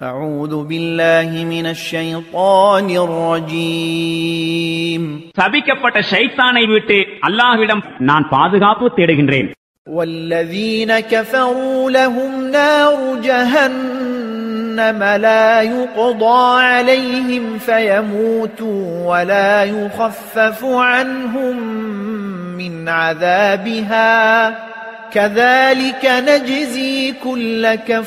أعوذ بالله من الشيطان الرجيم சபிக்கப்பட்ட ஷைத்தானை விட்டு அல்லாஹ்விடம் நான் பாதுகாப்பு தேடுகின்றேன். والذين كفروا لهم نار جهنم لا يقضى عليهم فيموتوا ولا يخفف عنهم من عذابها كذلك نجزي كل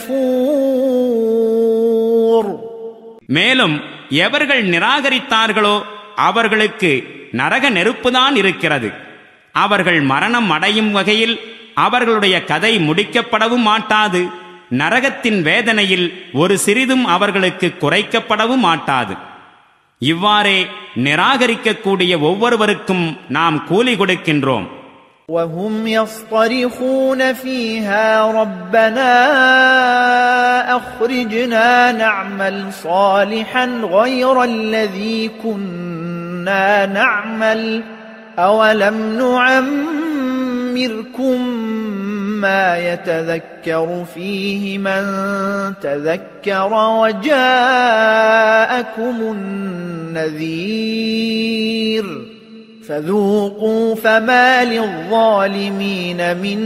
كفور. மேலும் எவர்கள் நிராகரித்தார்களோ அவர்களுக்கு நரக நெருப்புதான் இருக்கிறது. அவர்கள் மரணம் அடையும் வகையில் அவர்களுடைய கதை முடிக்கப்படவும் மாட்டாது. நரகத்தின் வேதனையில் ஒரு சிறிதும் அவர்களுக்கு குறைக்கப்படவும் மாட்டாது. இவ்வாறே நிராகரிக்கக்கூடிய ஒவ்வொருவருக்கும் நாம் கூலி கொடுக்கின்றோம். وهم يصطرخون فيها ربنا أخرجنا نعمل صالحا غير الذي كنا نعمل أولم نعمركم ما يتذكر فيه من تذكر وجاءكم النذير فذوقوا فما للظالمين من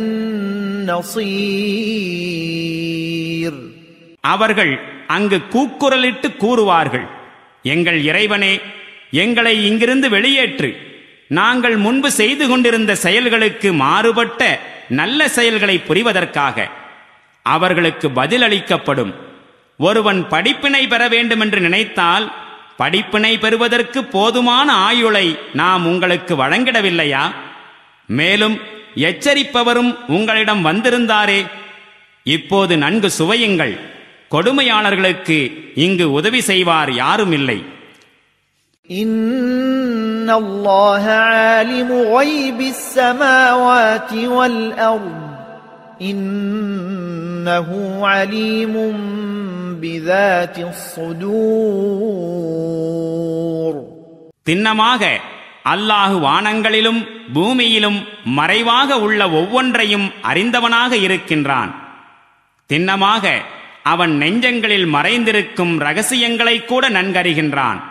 نصير. அவர்கள் அங்கு கூக்குரலிட்டு கூறுவார்கள், எங்கள் இறைவனே, எங்களை இங்கிருந்து வெளியேற்று. நாங்கள் முன்பு செய்து கொண்டிருந்த செயல்களுக்கு மாறுபட்ட நல்ல செயல்களை புரிவதற்காக. அவர்களுக்கு பதிலளிக்கப்படும். ஒருவன் படிப்பினை பெற வேண்டுமென்று நினைத்தால் படிப்பினை பெறுவதற்கு போதுமான ஆயுளை நாம் உங்களுக்கு வழங்கிடவில்லையா? மேலும் எச்சரிப்பவரும் உங்களிடம் வந்திருந்தாரே. இப்போது நன்கு சுவையுங்கள். கொடுமையாளர்களுக்கு இங்கு உதவி செய்வார் யாரும் இல்லை. இன்னல்லாஹ ஆலிமு கைபிஸ் ஸமாவாதி வல் அர்த் இன்னஹு அலீமும் பிதாத்திஸ் ஸுதூர். திண்ணமாக அல்லாஹு வானங்களிலும் பூமியிலும் மறைவாக உள்ள ஒவ்வொன்றையும் அறிந்தவனாக இருக்கின்றான். திண்ணமாக அவன் நெஞ்சங்களில் மறைந்திருக்கும் இரகசியங்களை கூட நன்கறிகின்றான்.